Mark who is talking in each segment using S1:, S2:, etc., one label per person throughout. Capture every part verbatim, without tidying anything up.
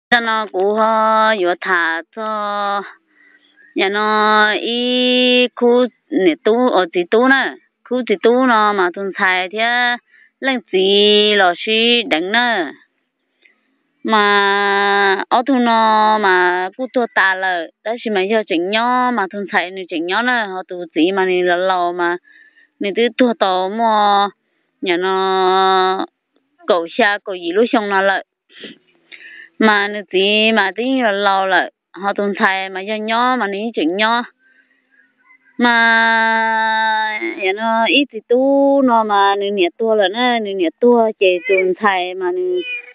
S1: cho nó cũng ho vừa thả cho nhà nó y khu nè tu ở tí tu nè khu tí tu nó mà tuần xài thì lên gì lò xí đánh nè mà ở thu nó mà cứ tua ta là đó là mà giờ chỉnh nhỏ mà tuần xài này chỉnh nhỏ nè họ tu gì mà này là lò mà này cứ tua tàu mà nhà nó cầu xa cầu gì lúc xong nó lại mà nó gì mà tí là lâu lại họ tuần xài mà do nhỏ mà ní chuyện nhỏ mà nhà nó ít thì tu nó mà nó nhiệt tua là nó nó nhiệt tua chỉ tuần xài mà nó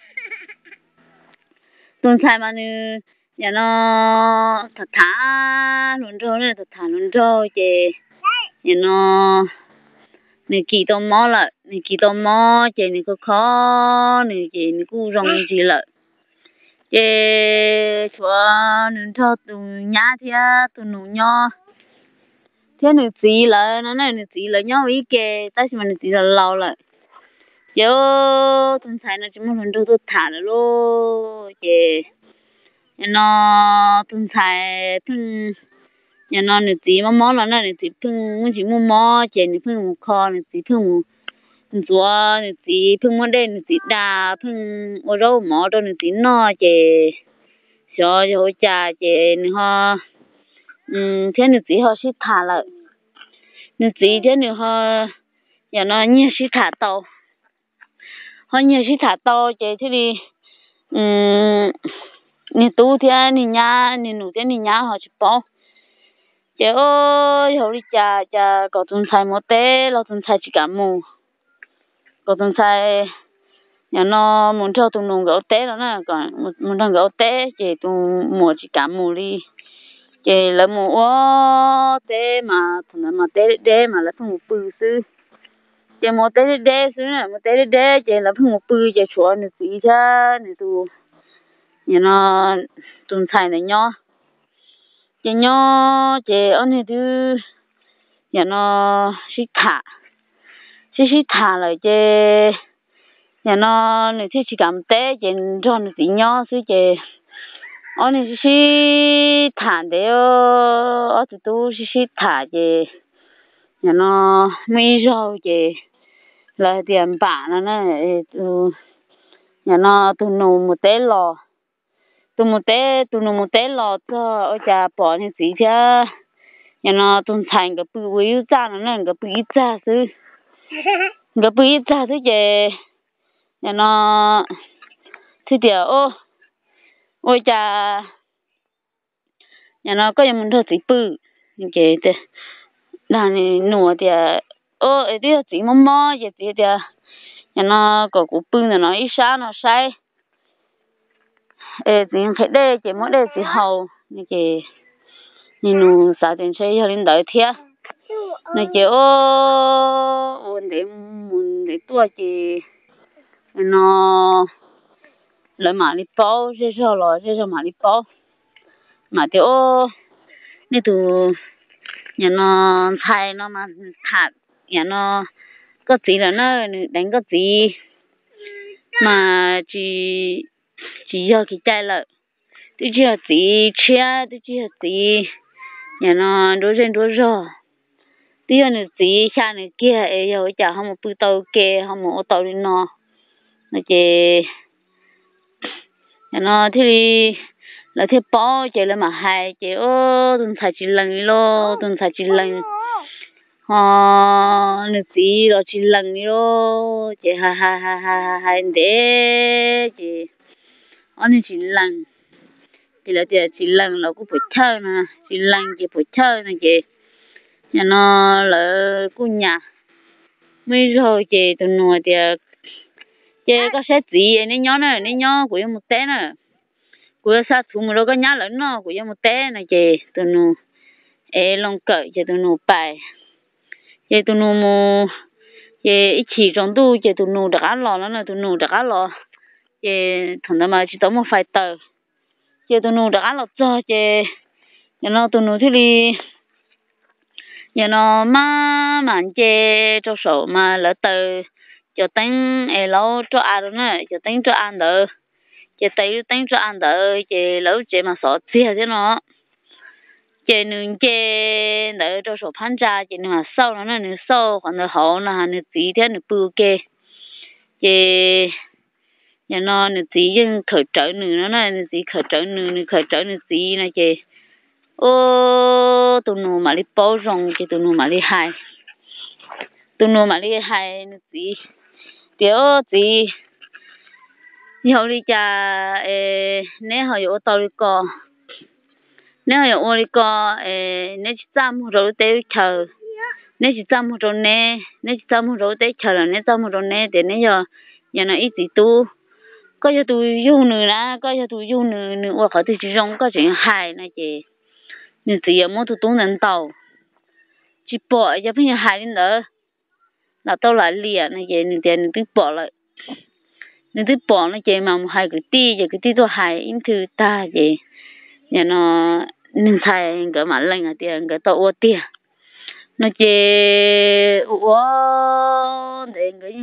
S1: tuần xài mà nó nhà nó thật thà luôn rồi nó thật thà luôn rồi chỉ nhà nó nè kỳ tôm mò lại nè kỳ tôm mò chỉ nè có khó nè chỉ nè cũng rong gì lại chế chúa nên cho tụi nhá thì tụi nụ nho thế nên gì là nó này nên gì là nhau ý kề ta chỉ mà nên gì là lâu lại chứ tuần sai nó chỉ muốn mình đưa tôi thả rồi luôn chế nó tuần sai thằng nhà nó nên gì mà món là nó nên gì thằng muốn chỉ muốn mò chế nên thằng muốn kho nên gì thằng muốn chúa nên gì thằng muốn đen nên gì đà thằng ở đâu mò đâu nên gì nó chế cho cho cha chị họ um thế nữa chị họ sẽ thả lại nữa chị thế nữa họ nhà nó như sẽ thả tàu họ như sẽ thả tàu chị thế đi um nè tu thế nè nhà nè nụ thế nè nhà họ chỉ bỏ chị ơi họ đi cha cha có tuần sai một té lo tuần sai chỉ cả mù có tuần sai nhà nó muốn cho tụi nó gấu té đó nè còn muốn thằng gấu té chị tụi mua chỉ cả mù đi chị là mù ô té mà thằng mà té té mà là thằng một bự sư chị mua té té sư nè mua té té chị là thằng một bự chị chua nữa gì chứ nữa tụi nhà nó tụi xài này nhó chị nhó chị ở này thứ nhà nó xí thả xí xí thả lại chị nhà nó này thì chỉ cảm té chị cho nó tí nhỏ xí chị ở này xí thả để ở tụi tôi xí xí thả chị nhà nó mấy rau chị là tiền bả nó này tụi nhà nó tụi nó một té lò tụi một té tụi nó một té lò cho ở nhà bỏ như gì chứ nhà nó tụi thành cái bự với ra nó này cái bự ra xí cái bự ra xí chị nhà nó thì điều ô ôi cha nhà nó có những thứ gì bự như thế thế là nụ thì ô ấy thì chỉ mò mò vậy thì thì nhà nó có củ bự là nó ít sao nó sai ê thì phải đây chỉ mỗi đây chỉ hầu như thế như nụ sao thì xây cho lên đợi thiệt này chị ô ổn để muốn để tua chị nó lấy mà đi bao thế sao rồi thế sao mà đi bao mà thì ô nè tụ nhà nó thay nó mà thạt nhà nó có gì là nó đánh có gì mà chỉ chỉ cho cái trái lợi tôi chỉ là gì chia tôi chỉ là gì nhà nó đối trên đối rồi tôi là gì cha này kia ấy rồi chả không một bự tàu kia không một tàu đi nó nó chỉ nhà nó thì là thế bỏ chị là mà hai chị ô tuần sai chỉ lần lô tuần sai chỉ lần họ nữ gì rồi chỉ lần lô chị hai hai hai hai hai để chị anh chỉ lần chị là chị chỉ lần là cũng phải chơi nè chỉ lần chị phải chơi nè chị nhà nó là cô nhà mấy rồi chị tụi nó thì chị có sẽ gì nên nhớ này nên nhớ của em một té nè của sa thú mà đâu có nhá lớn nó của em một té này chị tụi nó ê long cởi chị tụi nó bài chị tụi nó mua chị chỉ trong tu chị tụi nó đã lò nó là tụi nó đã lò chị thằng nào mà chỉ tao một phải tờ chị tụi nó đã lò cho chị nhà nó tụi nó thì đi nhà nó mà mặn chị cho sổ mà lỡ tờ cho tính ê lâu cho ăn nữa cho tính cho ăn được chị tay đánh cho ăn đỡ chị lỡ chị mà sợ chia thế nó chị nương chị đỡ cho số phán ra chị nương mà sau nó nương sau còn nó hậu nó nương tí thế nương bự kê chị nhà nó nương tí nhưng khởi trở nương nó này nương tí khởi trở nương nương khởi trở nương tí này chị ô tụi nó mà đi bao rong chị tụi nó mà đi hại tụi nó mà đi hại nương tí tiểu tí nhiều đi cha nếu họ có tàu đi co nếu họ có đi co nếu chỉ chăm rồi tới chờ nếu chỉ chăm rồi nè nếu chỉ chăm rồi tới chờ là nếu chăm rồi nè thì nếu giờ giờ nó ít tí tu có cho tôi yêu nữa nè có cho tôi yêu nữa nữa hoặc là tôi chỉ dùng có chuyện hại này chị nhưng chỉ ở mỗi thứ tung đến tàu chỉ bỏ cho bây giờ hại đến nữa là tao lại liền này chị nên tiền nên bỏ lại nên tôi bỏ nó chị mà hai cái tí giờ cái tí tôi hai in thư ta chị nhà nó nên thay cái mà lên ở tiền cái tàu ô tiền nó chị ô để cái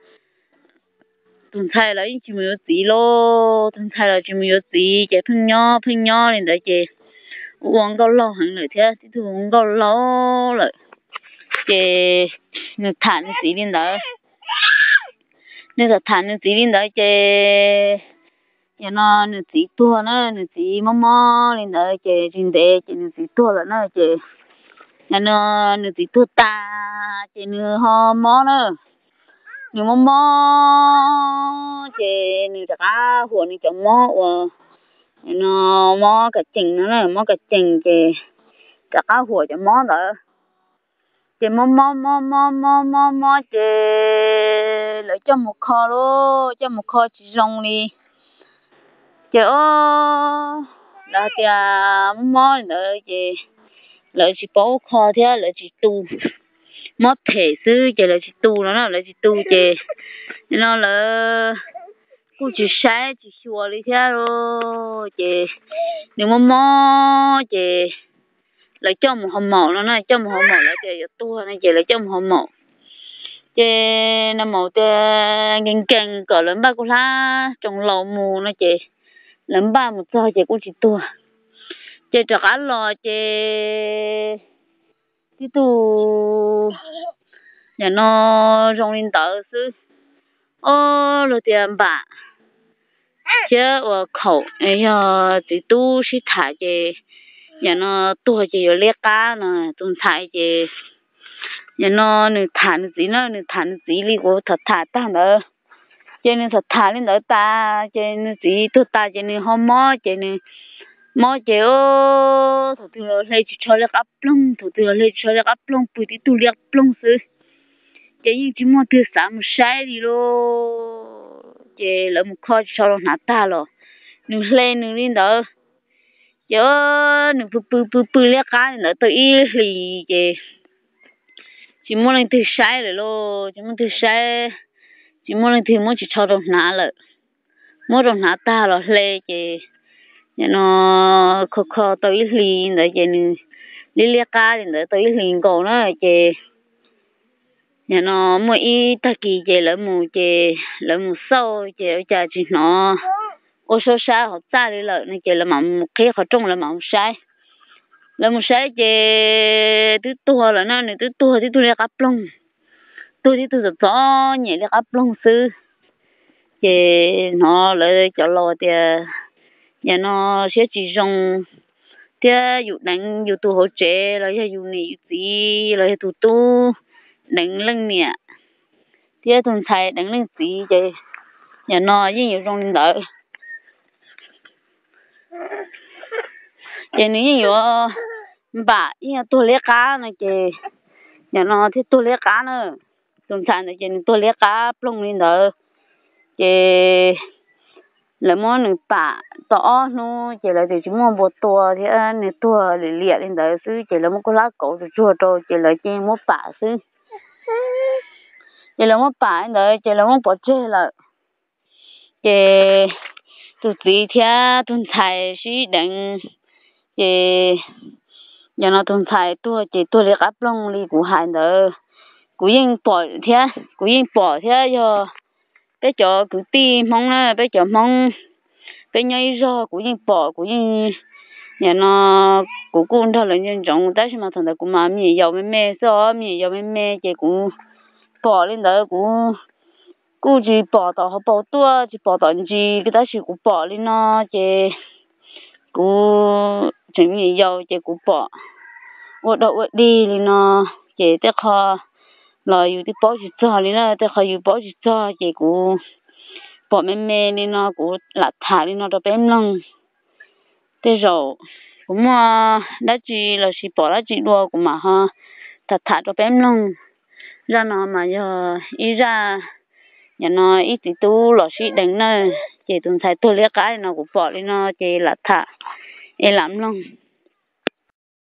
S1: tuần thay là chỉ mới tí lô tuần thay là chỉ mới tí chị phân nhỏ phân nhỏ nên đấy chị uống câu lâu hơn rồi thế thì uống câu lâu rồi chị nó thản tí lên đó nên là thản tí lên đó chị nhà nó nó tí tua nó nó tí mò mò lên đó chị trên đấy chị nó tí tua là nó chị nhà nó nó tí tua ta chị nó ho mò nó nó mò mò chị nó chắc à hồ nó chẳng mò nó mò cái chừng nó này mò cái chừng chị chắc à hồ chẳng mò đó chị mò mò mò mò mò mò mò chị lấy cho một kho luôn cho một kho chị rong đi chị ơ là chị mò mò nữa chị lấy chị bảo kho thế lấy chị tu mò thể sư chị lấy chị tu nó là lấy chị tu chị nó là cô chỉ sai chỉ xua đi thế rồi chị nếu mò mò chị lấy cho một hộp màu nó này cho một hộp màu lại chị tu này chị lấy cho một hộp màu chị nó màu chị kinh kinh cỡ lớn ba cô lá trong lầu mù nó chị lớn ba một giờ chị cũng chỉ tu chị cho cá lò chị cái tu nhà nó rong lên tờ sư ô rồi tiền bạc chứ ở khẩu ấy giờ thì tu sĩ thả chị nhà nó tu chị ở liếc cá nè tuần thải chị nhà nó nè thả nó gì nó nè thả nó gì đi của thật thả ta nữa cho nên thật thả lên nữa ta cho nên gì tôi ta cho nên hôm mò cho nên mò chị ô thủ tướng lấy chỉ cho liếc áp lông thủ tướng lấy cho liếc áp lông bùi tí tu liếc lông sư cái gì chỉ mò từ sáng một sai đi lô chị lấy một kho cho nó nát ta rồi nương lên nương lên đó giờ nương bự bự bự bự liếc cá nữa tôi ý thì chị chỉ muốn lên từ sai rồi lô chỉ muốn từ sai chỉ muốn lên từ muốn chỉ cho nó nát rồi muốn nó nát ta rồi lên chị nhà nó khó khó tôi ý thì nữa chị nương đi liếc cá nữa tôi ý thì còn nữa chị nhà nó mỗi ý ta kỳ chị lỡ mù chị lỡ mù sâu chị ở nhà chị nó ô số sai họ xa đi lợ này chị là mỏng khi họ trông là mỏng sai là một sai chị thứ tua là nó này thứ tua thì tôi đi cắp lông tôi thì tôi rất rõ nhẹ đi cắp lông sư chị nó lại cho lo thì nhà nó sẽ chỉ dùng thì dụ đánh dụ tu hỗ trợ là dụ này gì là tu tu đánh lưng nè thì tuần thầy đánh lưng gì chị nhà nó với nhiều trong đợi chị nghĩ nhiều bà như tôi lấy cá này chị nhà nó thì tôi lấy cá nữa tuần thầy này chị tôi lấy cá plong lên đợi chị là món nữ bà tỏ nó chị là thì chúng mua một tua thì này tua để liệt lên đợi xứ chị là một con lá cổ rồi chua trâu chị là chị mua bà xứ chị là mua bà đợi chị là mua bò chê là chị tụi chị theo tuần thầy suy định chị nhà nó tuần thầy tôi chị tôi lấy áp lông đi của hai nữa của yên bỏ theo của yên bỏ theo giờ bé cho cứ ti mong nó bé cho mong bên nhau rồi cũng như bỏ cũng như nhà nó cũng cũng thôi là nhân trọng tại sao mà thằng đó cũng mà mì dầu mê mê sao mì dầu mê mê chị cũng bỏ lên đó cũng cũng chỉ bỏ tao họ bỏ tua chỉ bỏ tao chỉ cái đó chỉ cũng bỏ lên nó chị cũng chỉ mì dầu chị cũng bỏ ở đâu ở đi lên nó chị tới kho làอยู่ที่bỏ chỉ cho lên nó tới khoอยู่bỏ chỉ cho chị cũng bỏ mê mê lên nó cũng lạt thả lên nó đó bém lông thế rồi cũng mà đã chỉ là chỉ bỏ đã chỉ đua cũng mà ha thật thật cho bém lông ra nó mà giờ ý ra nhà nó ít tí tu lọ xí đánh nó chỉ tuần sai tôi lấy cái nó cũng bỏ đi nó chỉ là thả em lắm luôn